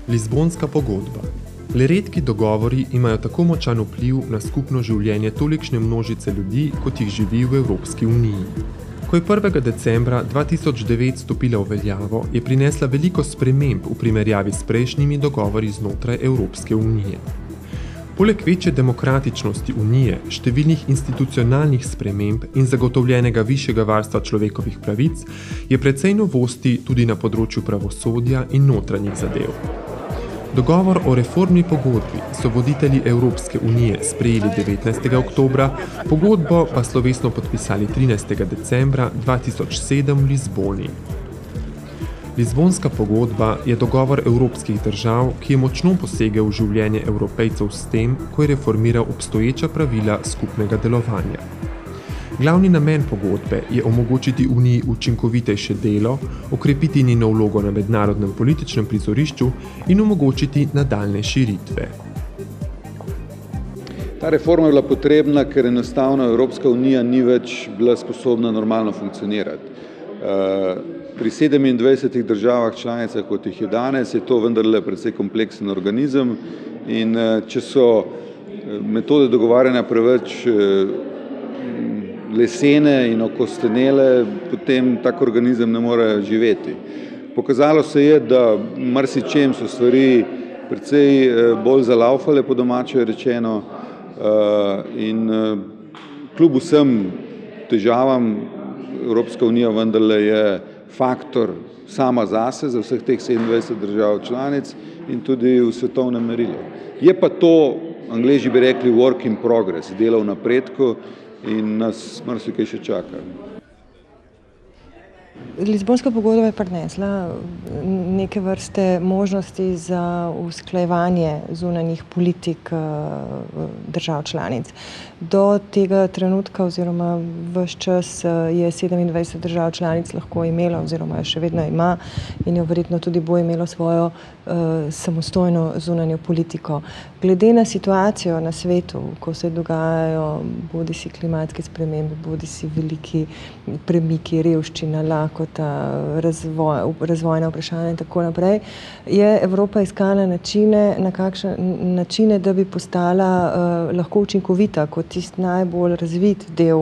Lizbonska pogodba. Le redki dogovori imajo tako močan vpliv na skupno življenje tolikšne množice ljudi, kot jih živi v Evropski uniji. Ko je 1. decembra 2009 stopila v veljavo, je prinesla veliko sprememb v primerjavi s prejšnjimi dogovori znotraj Evropske unije. Poleg večje demokratičnosti unije, številnih institucionalnih sprememb in zagotovljenega višjega varstva človekovih pravic, je precej novosti tudi na področju pravosodja in notranjih zadev. Dogovor o reformni pogodbi so voditelji Evropske unije sprejeli 19. oktobra, pogodbo pa slovesno podpisali 13. decembra 2007 v Lizboni. Lizbonska pogodba je dogovor evropskih držav, ki je močno posegel v življenje Evropejcev s tem, ko je reformiral obstoječa pravila skupnega delovanja. Glavni namen pogodbe je omogočiti Uniji učinkovitejše delo, okrepiti njeno vlogo na mednarodnem političnem prizorišču in omogočiti nadaljnje širitve. Ta reforma je bila potrebna, ker enostavno Evropska unija ni več bila sposobna normalno funkcionirati. Pri 27 državah članicah, kot jih je danes, je to vendarle precej kompleksen organizem in če so metode dogovarjanja preveč lesene in okostenele, potem tak organizem ne more živeti. Pokazalo se je, da marsičem so stvari precej bolj zalaufale, po domače rečeno, in kljub vsem težavam Evropska unija vendarle je faktor sama zase za vseh teh 27 držav članic in tudi v svetovnem merilu. Je pa to, Angleži bi rekli, work in progress, delo v napredku, in nas marsikaj še čaka. Lizbonska pogodba je prinesla neke vrste možnosti za usklajevanje zunanjih politik držav članic. Do tega trenutka oziroma ves čas je 27 držav članic lahko imelo oziroma še vedno ima in jo verjetno tudi bo imelo svojo samostojno zunanjo politiko. Glede na situacijo na svetu, ko se dogajajo bodisi klimatske spremembe, bodisi veliki premiki, revščina, lakota, razvojna vprašanja in tako naprej, je Evropa iskala načine, da bi postala lahko učinkovita kot tisti najbolj razvit del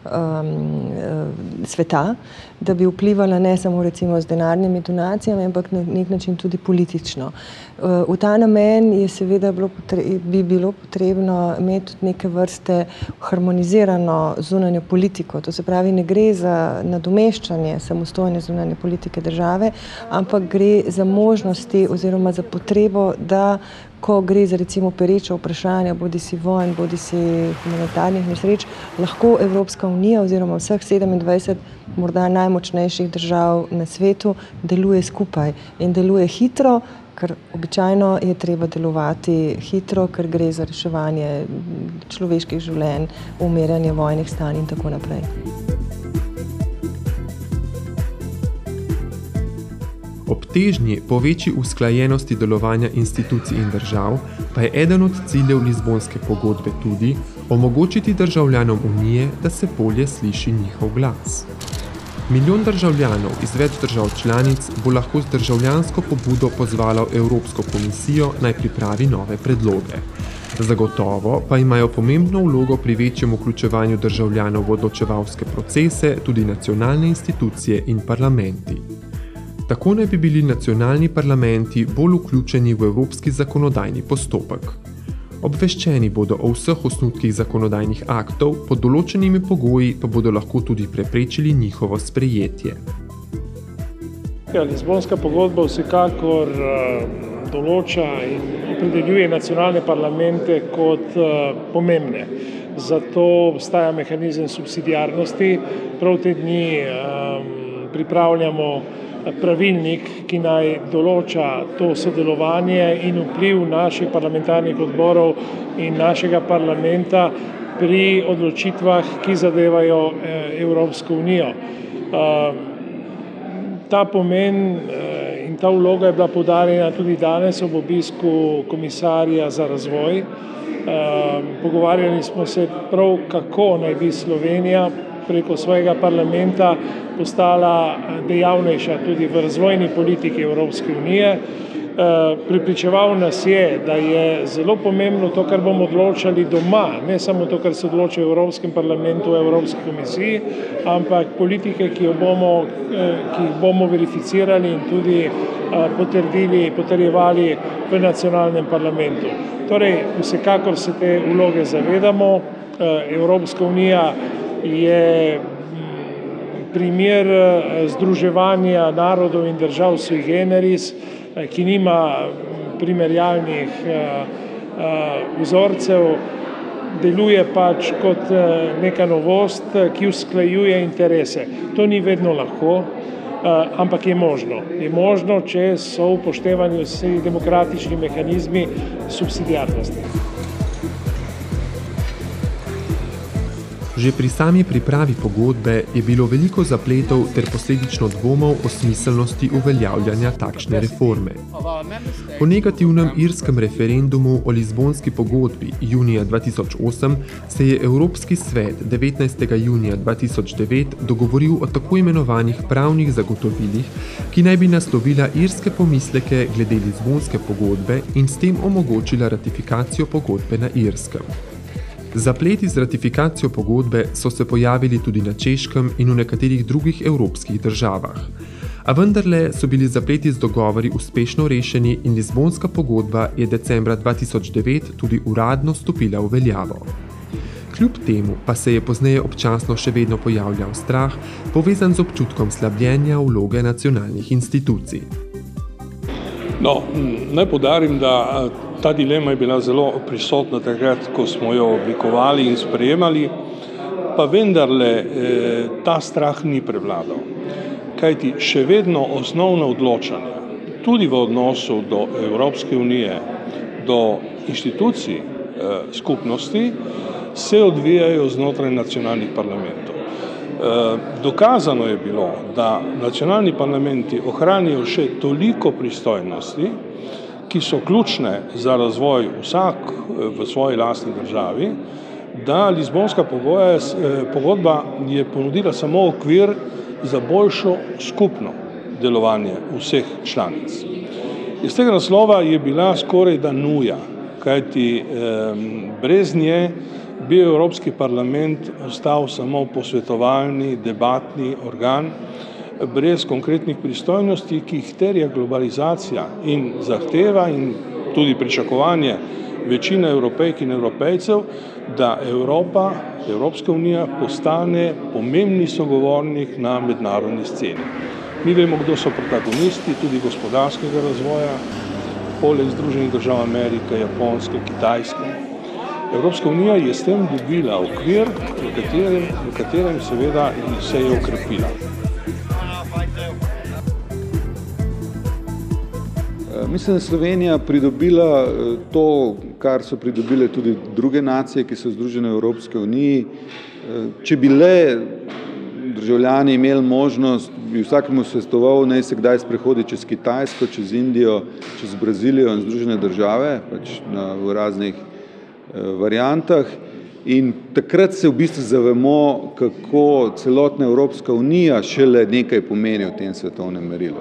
sveta, da bi vplivala ne samo recimo z denarnimi donacijami, ampak na nek način tudi politično. V ta namen je seveda bi bilo potrebno imeti neke vrste harmonizirano zunanjo politiko. To se pravi, ne gre za nadomeščanje samostojne zunanje politike države, ampak gre za možnosti oziroma za potrebo, da ko gre za recimo pereča vprašanja, bodisi vojn, bodisi humanitarnih nesreč, lahko Evropska unija oziroma vseh 27 morda najmočnejših držav na svetu deluje skupaj in deluje hitro, ker običajno je treba delovati hitro, ker gre za reševanje človeških življenj, umirjanje vojnih stanj in tako naprej. Ob težnji po večji usklajenosti delovanja institucij in držav pa je eden od ciljev Lizbonske pogodbe tudi omogočiti državljanom Unije, da se bolje sliši njihov glas. Milijon državljanov iz več držav članic bo lahko z državljansko pobudo pozvalo Evropsko komisijo naj pripravi nove predloge. Zagotovo pa imajo pomembno vlogo pri večjem vključevanju državljanov v odločevalske procese tudi nacionalne institucije in parlamenti. Tako naj bi bili nacionalni parlamenti bolj vključeni v evropski zakonodajni postopek. Obveščeni bodo o vseh osnutkih zakonodajnih aktov, pod določenimi pogoji pa bodo lahko tudi preprečili njihovo sprejetje. Lizbonska pogodba vsekakor določa in opredeljuje nacionalne parlamente kot pomembne. Zato obstaja mehanizem subsidiarnosti. Prav te dni pripravljamo pravilnik, ki naj določa to sodelovanje in vpliv naših parlamentarnih odborov in našega parlamenta pri odločitvah, ki zadevajo Evropsko unijo. Ta pomen in ta vloga je bila poudarjena tudi danes ob obisku komisarja za razvoj. Pogovarjali smo se prav, kako naj bi Slovenija preko svojega parlamenta postala dejavnejša tudi v razvojni politiki Evropske unije Prepričeval nas je, da je zelo pomembno to, kar bomo odločali doma, ne samo to, kar se odloča v Evropskem parlamentu, v Evropski komisiji, ampak politike, ki jih bomo verificirali in tudi potrjevali v nacionalnem parlamentu. Torej, vsekakor se te vloge zavedamo. Evropska unija je primer združevanja narodov in držav sui generis, ki nima primerjalnih vzorcev, deluje pač kot neka novost, ki usklajuje interese. To ni vedno lahko, ampak je možno. Je možno, če so upoštevani vsi demokratični mehanizmi subsidiarnosti. Že pri sami pripravi pogodbe je bilo veliko zapletov ter posledično dvomov o smiselnosti uveljavljanja takšne reforme. Po negativnem irskem referendumu o Lizbonski pogodbi junija 2008 se je Evropski svet 19. junija 2009 dogovoril o tako imenovanih pravnih zagotovilih, ki naj bi naslovila irske pomisleke glede Lizbonske pogodbe in s tem omogočila ratifikacijo pogodbe na Irskem. Zapleti z ratifikacijo pogodbe so se pojavili tudi na Češkem in v nekaterih drugih evropskih državah. A vendarle so bili zapleti z dogovori uspešno rešeni in Lizbonska pogodba je decembra 2009 tudi uradno stopila v veljavo. Kljub temu pa se je pozneje občasno še vedno pojavljal strah, povezan z občutkom slabljenja vloge nacionalnih institucij. Naj poudarim, da ta dilema je bila zelo prisotna takrat, ko smo jo oblikovali in sprejemali, pa vendarle ta strah ni prevladal. Kajti še vedno osnovna odločanja, tudi v odnosu do Evropske unije, do inštitucij skupnosti, se odvijajo znotraj nacionalnih parlamentov. Dokazano je bilo, da nacionalni parlamenti ohranijo še toliko pristojnosti, ki so ključne za razvoj vsak v svoji lastni državi, da Lizbonska pogodba je ponudila samo okvir za boljšo skupno delovanje vseh članic. Iz tega naslova je bila skoraj da nuja, kajti brez nje bi Evropski parlament ostal samo posvetovalni, debatni organ, brez konkretnih pristojnosti, ki jih terja globalizacija in zahteva in tudi pričakovanje večine Evropejk in Evropejcev, da Evropska unija postane pomembni sogovornik na mednarodni sceni. Mi vemo, kdo so protagonisti tudi gospodarskega razvoja, poleg Združenih držav Amerike, Japonske, Kitajske. Evropska unija je s tem dobila okvir, v katerem seveda se je okrepila. Mislim, da je Slovenija pridobila to, kar so pridobile tudi druge nacije, ki so združene v Evropske uniji. Če bi le državljani imeli možnost, bi vsakemu svetoval, naj se kdaj sprehodi čez Kitajsko, čez Indijo, čez Brazilijo in Združene države, pač v raznih variantah. In takrat se v bistvu zavemo, kako celotna Evropska unija šele nekaj pomeni v tem svetovnem merilu.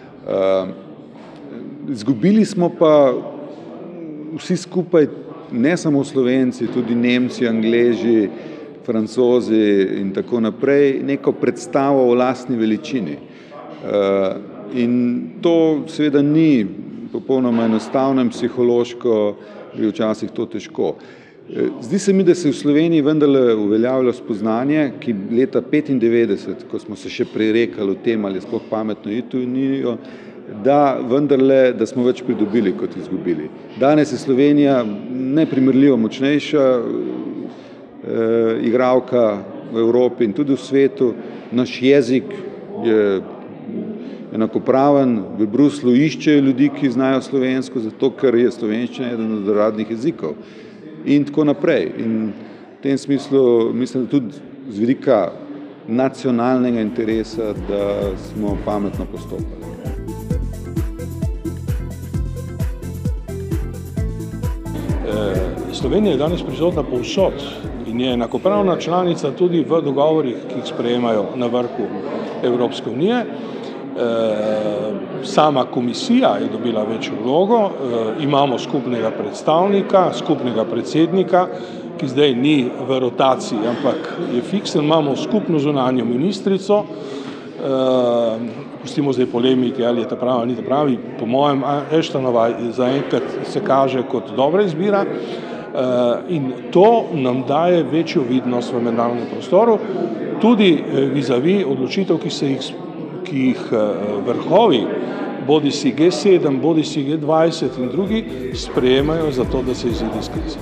Izgubili smo pa vsi skupaj, ne samo Slovenci, tudi Nemci, Angleži, Francozi in tako naprej, neko predstavo o lastni veličini. In to seveda ni popolnoma enostavno in psihološko je včasih to težko. Zdi se mi, da se v Sloveniji vendarle uveljavlja spoznanje, ki leta 1995, ko smo se še prerekali o tem, ali je sploh pametno iti v Unijo, da vendarle, da smo več pridobili kot izgubili. Danes je Slovenija neprimerljivo močnejša igralka v Evropi in tudi v svetu. Naš jezik je enakopraven, v Bruslju iščejo ljudi, ki znajo slovensko, zato ker je slovenščina eden od uradnih jezikov. In tako naprej. In v tem smislu mislim, da tudi z vidika nacionalnega interesa, da smo pametno postopali. Slovenija je danes prisotna povsod in je enakopravna članica tudi v dogovorih, ki jih sprejemajo na vrhu Evropske unije. Sama komisija je dobila večjo vlogo, imamo skupnega predstavnika, skupnega predsednika, ki zdaj ni v rotaciji, ampak je fiksen, imamo skupno zunanjo ministrico, pustimo zdaj polemike, ali je ta prava, ali ni ta pravi, po mojem Ashtonova zaenkrat se kaže kot dobra izbira, in to nam daje večjo vidnost v mednarodnem prostoru, tudi vizavi odločitev, ki jih vrhovi, bodi si G7, bodi si G20 in drugi, sprejemajo za to, da se izide iz krize.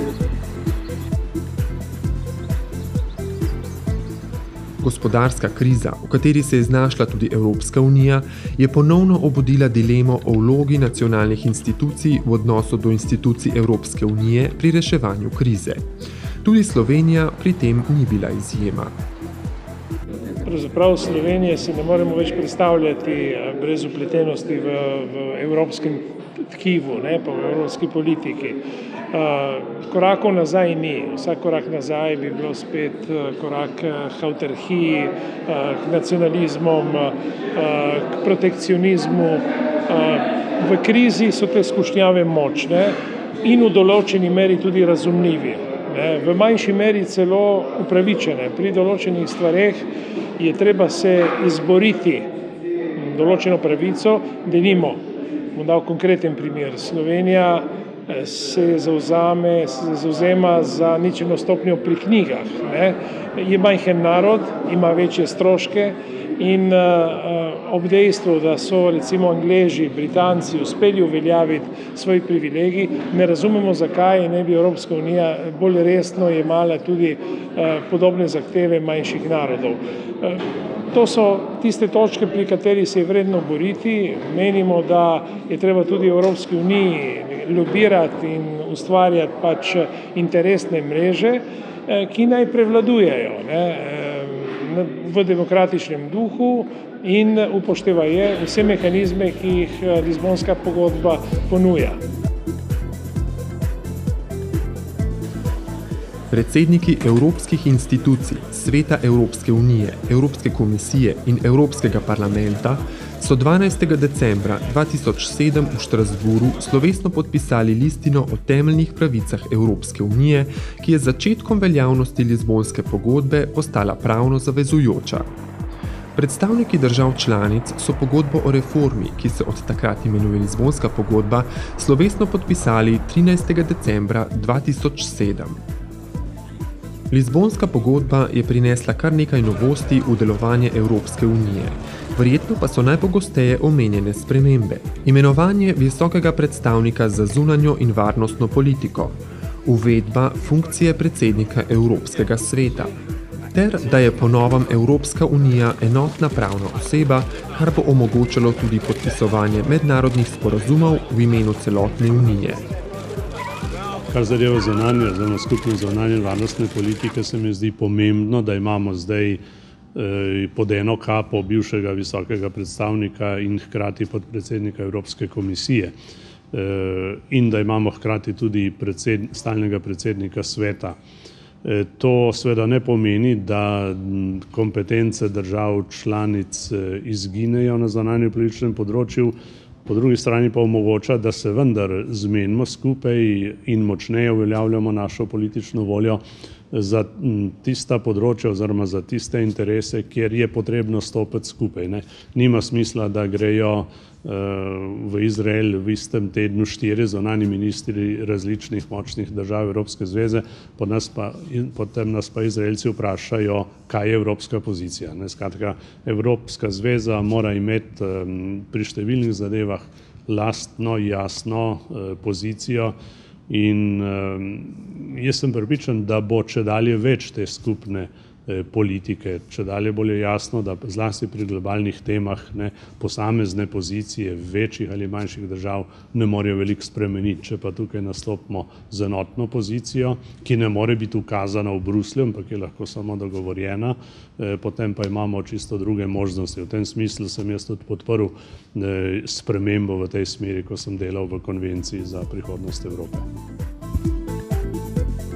Gospodarska kriza, v kateri se je znašla tudi Evropska unija, je ponovno obudila dilemo o vlogi nacionalnih institucij v odnosu do institucij Evropske unije pri reševanju krize. Tudi Slovenija pri tem ni bila izjema. Pravzaprav Slovenije si ne moremo več predstavljati brez vpletenosti v evropskem tkivu, pa v evropski politiki. Korakov nazaj ni. Vsak korak nazaj bi bilo spet korak k avtarhiji, k nacionalizmom, k protekcionizmu. V krizi so te skušnjave močne in v določeni meri tudi razumljivi. V manjši meri celo upravičene. Pri določenih stvareh je treba se izboriti določeno pravico, denimo, bom dal konkreten primer, Slovenija se zavzema za ničelno stopnjo pri knjigah. Je majhen narod, ima večje stroške in ob dejstvu, da so recimo Angleži, Britanci uspeli uveljaviti svoj privilegij, ne razumemo, zakaj ne bi Evropska unija bolj resno jemala tudi podobne zahteve manjših narodov. To so tiste točke, pri katerih se je vredno boriti. Menimo, da je treba tudi Evropski uniji lobirati in ustvarjati interesne mreže, ki naj prevladujejo v demokratičnem duhu in upoštevaje vse mehanizme, ki jih Lizbonska pogodba ponuja. Predsedniki evropskih institucij, Sveta Evropske unije, Evropske komisije in Evropskega parlamenta so 12. decembra 2007 v Štrasburu slovesno podpisali listino o temeljnih pravicah Evropske unije, ki je z začetkom veljavnosti Lizbonske pogodbe postala pravno zavezujoča. Predstavniki držav članic so pogodbo o reformi, ki se od takrat imenuje Lizbonska pogodba, slovesno podpisali 13. decembra 2007. Lizbonska pogodba je prinesla kar nekaj novosti v delovanje Evropske unije. Verjetno pa so najpogosteje omenjene spremembe. Imenovanje visokega predstavnika za zunanjo in varnostno politiko, uvedba funkcije predsednika Evropskega sveta, ter da je po novem Evropska unija enotna pravna oseba, kar bo omogočalo tudi podpisovanje mednarodnih sporazumov v imenu celotne unije. Kar zadeva skupno zunanje varnostne politike, se mi zdi pomembno, da imamo zdaj pod eno kapo bivšega visokega predstavnika in hkrati podpredsednika Evropske komisije in da imamo hkrati tudi stalnega predsednika sveta. To seveda ne pomeni, da kompetence držav članic izginejo na zunanjepolitičnem področju, po drugi strani pa omogoča, da se vendar zmenimo skupaj in močneje uveljavljamo našo politično voljo za tista področja oziroma za tiste interese, kjer je potrebno stopiti skupaj. Nima smisla, da grejo v Izrael v istem tednu 4 zunanji ministri različnih močnih držav Evropske zveze, potem nas pa Izraelci vprašajo, kaj je evropska pozicija. Skratka, Evropska zveza mora imeti pri številnih zadevah lastno, jasno pozicijo in jaz sem prepričan, da bo čedalje več te skupne politike, čedalje bolj jasno, da zlasti pri globalnih temah posamezne pozicije večjih ali manjših držav ne morejo veliko spremeniti. Če pa tukaj nastopimo z enotno pozicijo, ki ne more biti ukazana v Bruslju, ampak je lahko samo dogovorjena, potem pa imamo čisto druge možnosti. V tem smislu sem jaz tudi podprl spremembo v tej smeri, ko sem delal v Konvenciji za prihodnost Evrope.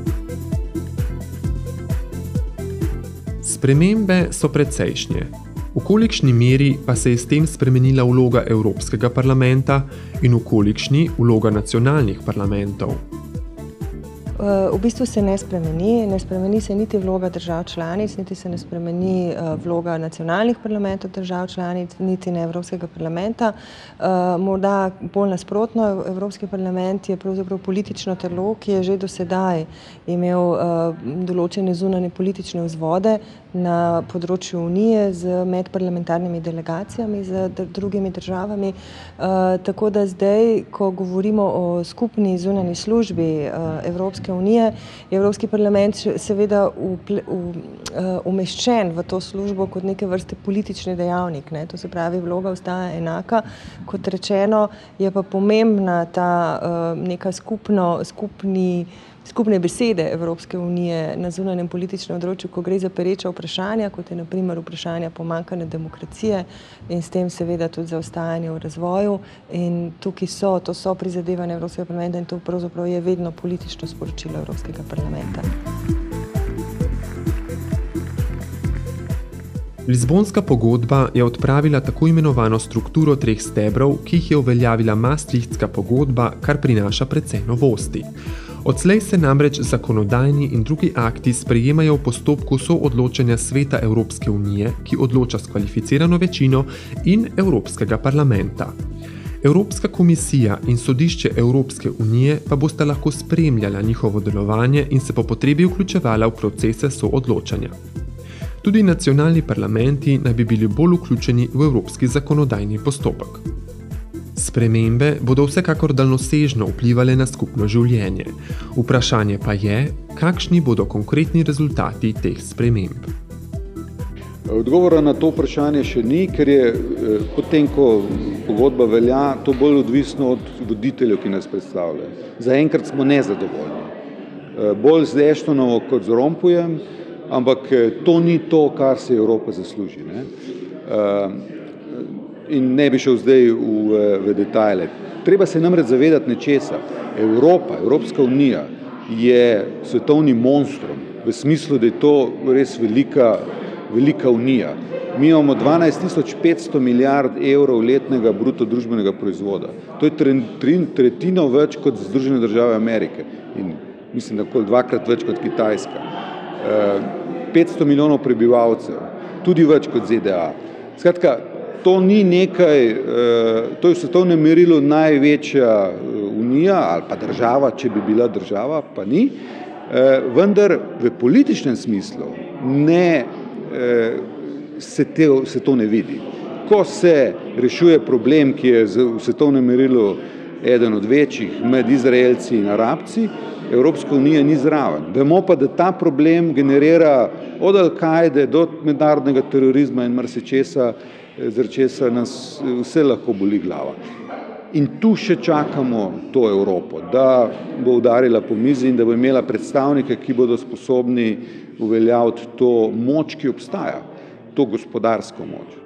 Spremembe so precejšnje. V kolikšni meri pa se je s tem spremenila vloga Evropskega parlamenta in v kolikšni vloga nacionalnih parlamentov? V bistvu se ne spremeni se niti vloga držav članic, niti se ne spremeni vloga nacionalnih parlamentov držav članic, niti ne Evropskega parlamenta. Morda bolj nasprotno, Evropski parlament je pravzaprav politično telo, ki je že do sedaj imel določene zunanje politične vzvode na področju Unije z medparlamentarnimi delegacijami, z drugimi državami. Tako da zdaj, ko govorimo o skupni zunanji službi Evropske unije, je Evropski parlament seveda umeščen v to službo kot neke vrste politični dejavnik. To se pravi, vloga ostaja enaka. Kot rečeno, je pa pomembna ta neka skupne besede Evropske unije na zunanjem političnem področju, ko gre za pereča vprašanja, kot je na primer vprašanja pomanjkanja demokracije in s tem seveda tudi zaostajanje v razvoju. In tukaj to so prizadevanja Evropskega parlamenta in to pravzaprav je vedno politično sporočilo Evropskega parlamenta. Lizbonska pogodba je odpravila tako imenovano strukturo 3 stebrov, ki jih je uveljavila Maastrichtska pogodba, kar prinaša precej novosti. Odslej se namreč zakonodajni in drugi akti sprejemajo v postopku soodločanja Sveta Evropske unije, ki odloča s kvalificirano večino, in Evropskega parlamenta. Evropska komisija in sodišče Evropske unije pa bosta lahko spremljala njihovo delovanje in se po potrebi vključevala v procese soodločanja. Tudi nacionalni parlamenti naj bi bili bolj vključeni v evropski zakonodajni postopek. Spremembe bodo vsekakor daljnosežno vplivale na skupno življenje. Vprašanje pa je, kakšni bodo konkretni rezultati teh sprememb. Odgovora na to vprašanje še ni, ker je potem, ko pogodba velja, to bolj odvisno od voditeljev, ki nas predstavljajo. Zaenkrat smo nezadovoljni. Bolj z Ashtonovo kot z Rompujem, ampak to ni to, kar se Evropa zasluži. In ne bi šel zdaj v detajle. Treba se namreč zavedati nečesa. Evropska unija je svetovni monstrum, v smislu, da je to res velika unija. Mi imamo 12.500 milijard evrov letnega bruto družbenega proizvoda. To je tretjino več kot Združene države Amerike in mislim, da okoli 2-krat več kot Kitajska. 500 milijonov prebivalcev, tudi več kot ZDA. Skratka, to ni nekaj, to je v svetovnem merilu največja unija ali pa država, če bi bila država, pa ni, vendar v političnem smislu se to ne vidi. Ko se rešuje problem, ki je v svetovnem merilu eden od večjih med Izraelci in Arabci, Evropska unija ni zraven. Vemo pa, da ta problem generira od Al-Kaide do mednarodnega terorizma in marsičesa, zaradi česa nas vse lahko boli glava. In tu še čakamo to Evropo, da bo udarila po mizi in da bo imela predstavnike, ki bodo sposobni uveljaviti to moč, ki obstaja, to gospodarsko moč.